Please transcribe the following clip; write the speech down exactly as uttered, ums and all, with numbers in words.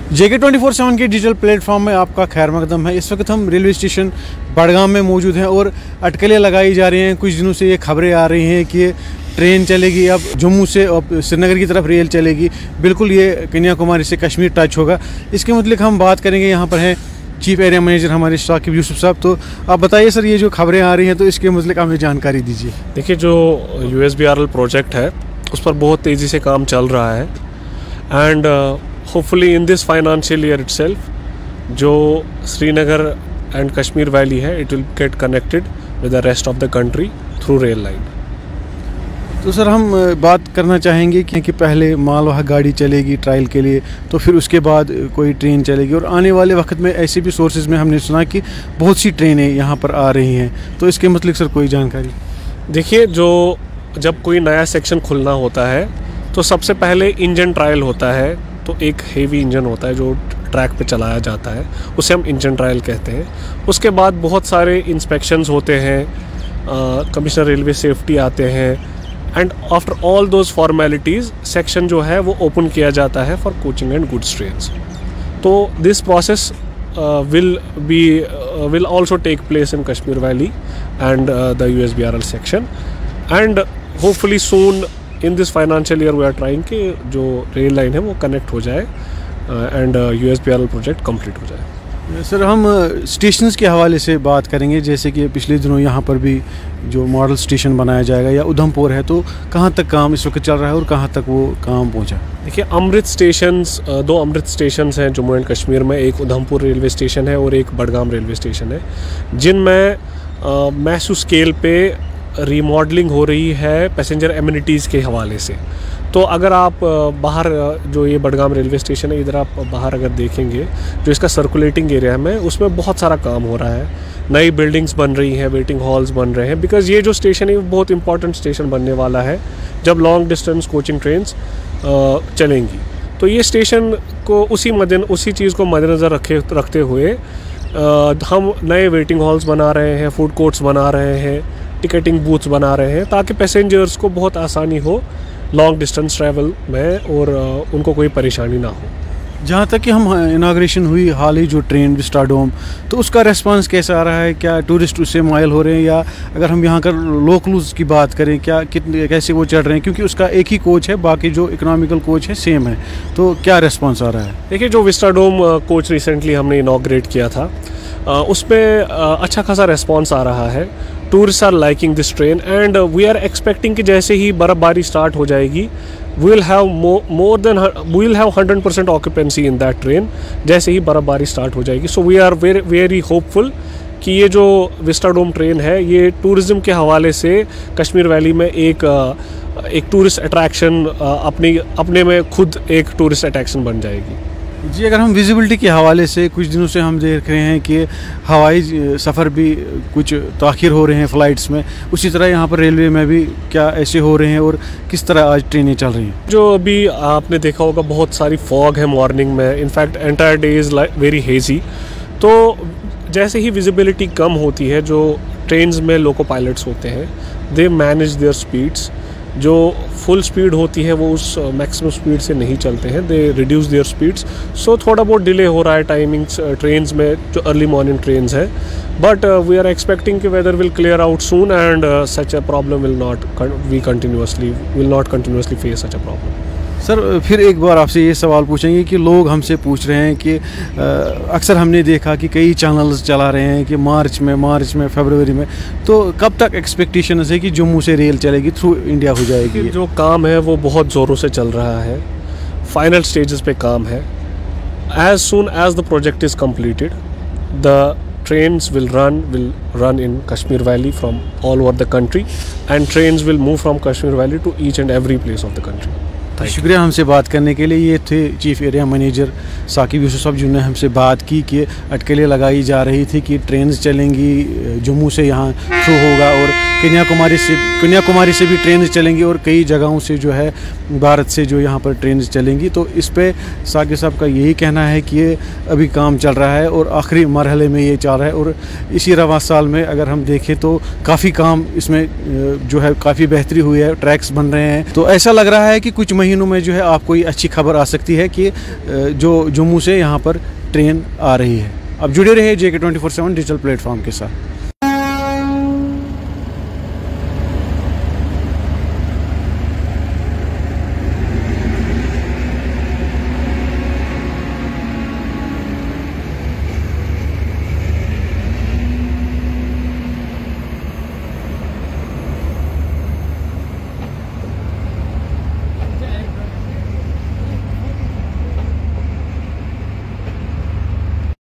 जेके twenty four seven के digital platform में आपका खैर मकदम है। इस वक्त हम रेलवे स्टेशन बड़गाम में मौजूद हैं और अटकलें लगाई जा रही हैं। कुछ दिनों से ये खबरें आ रही हैं कि ट्रेन चलेगी अब जम्मू से और श्रीनगर की तरफ रेल चलेगी, बिल्कुल ये कन्याकुमारी से कश्मीर टच होगा। इसके मतलब हम बात करेंगे। यहाँ पर हैं चीफ एरिया मैनेजर हमारे साकिब यूसुफ साहब। तो आप बताइए सर, ये जो खबरें आ रही हैं तो इसके मतलब हमें जानकारी दीजिए। देखिए, जो U S B R L project है उस पर बहुत तेज़ी से काम चल रहा है and hopefully in this financial year itself जो श्रीनगर एंड कश्मीर वैली है it will get connected with the rest of the country through rail line. तो सर हम बात करना चाहेंगे कि, कि पहले मालवाहक गाड़ी चलेगी ट्रायल के लिए, तो फिर उसके बाद कोई ट्रेन चलेगी और आने वाले वक्त में ऐसे भी सोर्सेज में हमने सुना कि बहुत सी ट्रेनें यहाँ पर आ रही हैं। तो इसके मतलब सर कोई जानकारी? देखिए, जो जब कोई नया सेक्शन खुलना होता है तो सबसे पहले इंजन ट्रायल होता है। तो एक हेवी इंजन होता है जो ट्रैक पे चलाया जाता है, उसे हम इंजन ट्रायल कहते हैं। उसके बाद बहुत सारे इंस्पेक्शंस होते हैं, कमिश्नर रेलवे सेफ्टी आते हैं and after all those formalities section जो है वो ओपन किया जाता है for coaching and goods trains. तो this process will be will also take place in Kashmir valley and the U S B R L section and hopefully soon in this financial year we are trying कि जो rail line है वो connect हो जाए and U S B R L project complete हो जाए। Sir हम stations के हवाले से बात करेंगे, जैसे कि पिछले दिनों यहाँ पर भी जो मॉडल स्टेशन बनाया जाएगा या उधमपुर है, तो कहाँ तक काम इस वक्त चल रहा है और कहाँ तक वो काम पहुँचा? देखिए, अमृत स्टेशंस, दो अमृत स्टेशंस हैं जम्मू एंड कश्मीर में। एक उधमपुर रेलवे स्टेशन है और एक बड़गाम रेलवे स्टेशन है, जिनमें मैसू स्केल पे रीमॉडलिंग हो रही है पैसेंजर एमिनिटीज़ के हवाले से। तो अगर आप बाहर, जो ये बड़गाम रेलवे स्टेशन है, इधर आप बाहर अगर देखेंगे जो इसका सर्कुलेटिंग एरिया में, उसमें बहुत सारा काम हो रहा है। नई बिल्डिंग्स बन रही हैं, वेटिंग हॉल्स बन रहे हैं, बिकॉज़ ये जो स्टेशन है वो बहुत इंपॉर्टेंट स्टेशन बनने वाला है जब लॉन्ग डिस्टेंस कोचिंग ट्रेन्स चलेंगी। तो ये स्टेशन को उसी मद्देन उसी चीज़ को मद्देनज़र रखे रखते हुए हम नए वेटिंग हॉल्स बना रहे हैं, फूड कोर्ट्स बना रहे हैं, टिकटिंग बूथ्स बना रहे हैं, ताकि पैसेंजर्स को बहुत आसानी हो लॉन्ग डिस्टेंस ट्रैवल में और उनको कोई परेशानी ना हो। जहाँ तक कि हम इनाग्रेशन हुई हाल ही जो ट्रेन विस्टाडोम, तो उसका रेस्पॉन्स कैसा आ रहा है? क्या टूरिस्ट उससे माइल हो रहे हैं, या अगर हम यहाँ कर लोकल्स की बात करें क्या कितने कैसे वो चढ़ रहे हैं? क्योंकि उसका एक ही कोच है, बाकी जो इकोनॉमिकल कोच है सेम है, तो क्या रेस्पॉन्स आ रहा है? देखिए, जो विस्टाडोम कोच रिसेंटली हमने इनाग्रेट किया था उसमें अच्छा खासा रेस्पॉन्स आ रहा है। Tourist are liking this train and we are expecting कि जैसे ही बर्फ़बारी स्टार्ट हो जाएगी we will have more than we will have hundred percent occupancy in that train जैसे ही बर्फ़बारी स्टार्ट हो जाएगी। So we are very very hopeful कि ये जो विस्टाडोम ट्रेन है ये टूरिज़्म के हवाले से कश्मीर वैली में एक एक टूरिस्ट अट्रैक्शन अपनी अपने में खुद एक टूरिस्ट अट्रैक्शन बन जाएगी। जी, अगर हम विजिबिलिटी के हवाले से कुछ दिनों से हम देख रहे हैं कि हवाई सफ़र भी कुछ ताख़िर हो रहे हैं फ़्लाइट्स में, उसी तरह यहाँ पर रेलवे में भी क्या ऐसे हो रहे हैं और किस तरह आज ट्रेनें चल रही हैं? जो अभी आपने देखा होगा बहुत सारी फॉग है मॉर्निंग में, in fact entire day is very hazy. तो जैसे ही विजिबिलिटी कम होती है, जो ट्रेन्स में लोको पायलट्स होते हैं दे मैनेज देयर स्पीड्स। जो फुल स्पीड होती है वो उस मैक्सिमम स्पीड से नहीं चलते हैं, they reduce their speeds. So थोड़ा बहुत डिले हो रहा है टाइमिंग्स ट्रेन्स में, जो अर्ली मॉर्निंग ट्रेन्स हैं, बट वी आर एक्सपेक्टिंग कि weather will clear out soon and such a problem will not we continuously will not continuously face such a problem. Sir फिर एक बार आपसे ये सवाल पूछेंगे कि लोग हमसे पूछ रहे हैं कि अक्सर हमने देखा कि कई चैनल्स चला रहे हैं कि मार्च में मार्च में फरवरी में, तो कब तक एक्सपेक्टेशन है कि जम्मू से रेल चलेगी, थ्रू इंडिया हो जाएगी? जो काम है वो बहुत ज़ोरों से चल रहा है, फाइनल स्टेजेस पे काम है। As soon as the project is completed the trains will run will run in Kashmir Valley from all over the country and trains will move from Kashmir Valley to each and every place of the country। शुक्रिया हमसे बात करने के लिए। ये थे chief area manager Saqib Yusuf साहब जिन्होंने हमसे बात की कि अटकलें लगाई जा रही थी कि ट्रेन चलेंगी जम्मू से यहाँ थ्रू होगा और कन्याकुमारी से कन्याकुमारी से भी ट्रेन चलेंगी और कई जगहों से जो है भारत से जो यहाँ पर ट्रेन चलेंगी। तो इस पे साकिब साहब का यही कहना है कि ये अभी काम चल रहा है और आखिरी मरहले में ये चल रहा है और इसी रवां साल में अगर हम देखें तो काफ़ी काम इसमें जो है काफ़ी बेहतरी हुई है, ट्रैक्स बन रहे हैं। तो ऐसा लग रहा है कि कुछ महीनों में जो है आपको ये अच्छी खबर आ सकती है कि जो जम्मू से यहाँ पर ट्रेन आ रही है। अब जुड़े रहिए J K twenty four seven digital platform के साथ।